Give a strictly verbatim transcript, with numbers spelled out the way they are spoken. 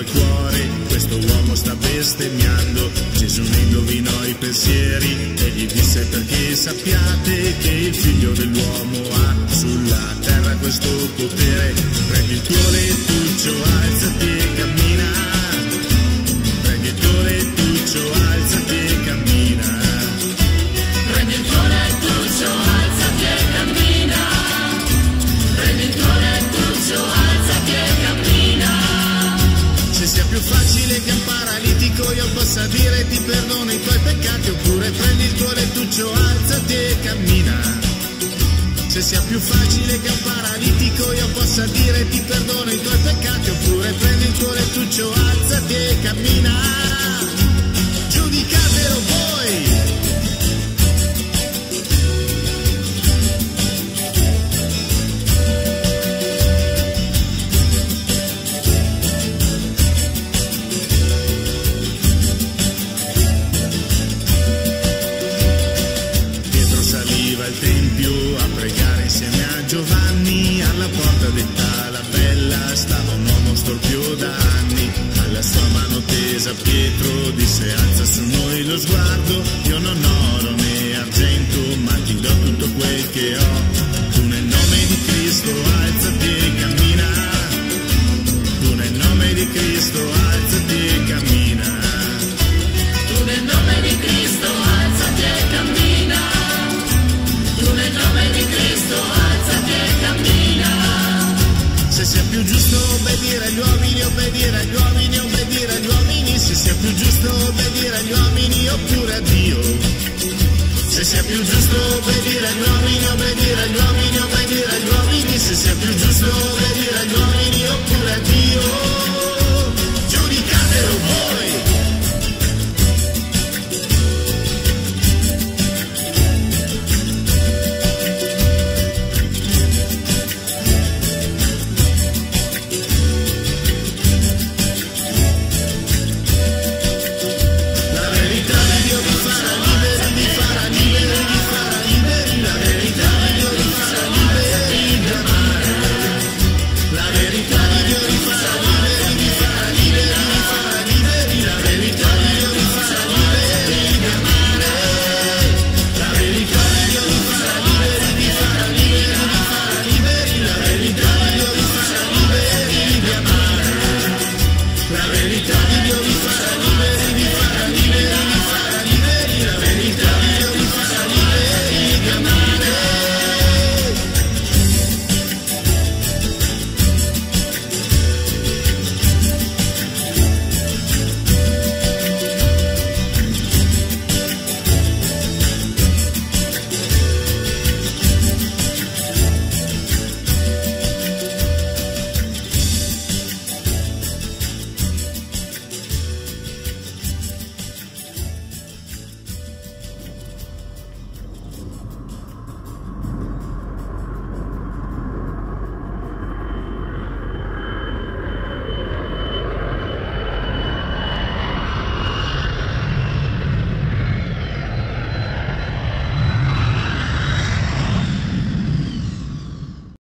al cuore, questo uomo sta bestemmiando. Gesù ne indovinò i pensieri e gli disse: perché sappiate che il figlio dell'uomo ha sulla terra questo potere. Prendi il tuo lettuccio, alzati e cammina. Prendi il tuo lettuccio, alzati e cammina. Prendi il tuo lettuccio, alzati e cammina. Prendi il tuo lettuccio, alzati e cammina. Se sia più facile che un paralitico io possa dire ti perdono i tuoi peccati, oppure prendi il tuo lettuccio, alzati e cammina. Se sia più facile che un paralitico io possa dire ti perdono i tuoi peccati, oppure prendi il tuo lettuccio, alzati e cammina. Giudicatelo voi. Giovanni, alla porta detta la bella stava un uomo storpio da anni. Alla sua mano tesa Pietro disse: alza su noi lo sguardo, io non ho oro né argento, ma ti do tutto quel che ho. Tu nel nome di Cristo alzati e cammina. Tu nel nome di Cristo alzati e cammina. Tu nel nome di Cristo alzati e cammina. Tu nel nome di Cristo alzati e cammina. Se sia più giusto obbedire agli uomini, obbedire agli uomini, obbedire agli uomini. Se sia più giusto obbedire agli uomini oppure a Dio. Se sia più giusto obbedire agli uomini, obbedire agli uomini, obbedire agli uomini. Se sia più giusto obbedire agli uomini